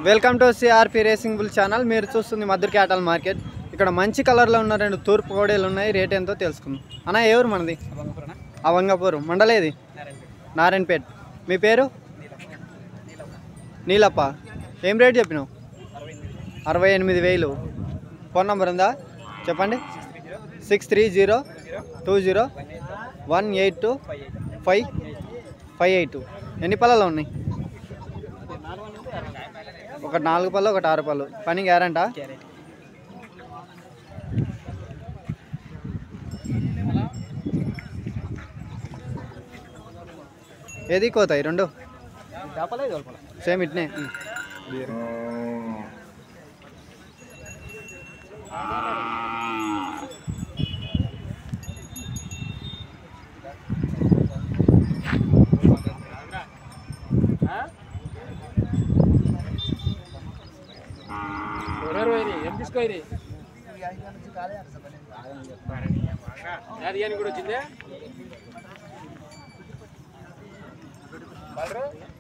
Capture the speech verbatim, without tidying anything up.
Welcome to CRP racing bull channel. మీరు చూస్తుంది Madhur క్యాటల్ market. ఇక్కడ మంచి కలర్లో ఉన్న రెండు తూర్పు కోడేలు ఉన్నాయి. రేట్ ఎంతో తెలుసుకుందాం. అన్న ఎవరు మనది? అవంగపూర్. మండలేది? నారాయణపేట్. మీ పేరు? నీలప్ప. ఏం రేట్ చెప్పినావు? అరవై ఎనిమిది వేలు. ఫోన్ నెంబర్ ఉందా? చెప్పండి. Six three zero two zero one eight two five five eight. ఎన్ని పళ్ళలో ఉన్నాయి? ఒకటి నాలుగు పళ్ళు, ఒకటి ఆరు పళ్ళు. పని గ్యారంటా? ఏది కోతాయి రెండు సేమ్ ఇట్నే. కూడా వచ్చిందే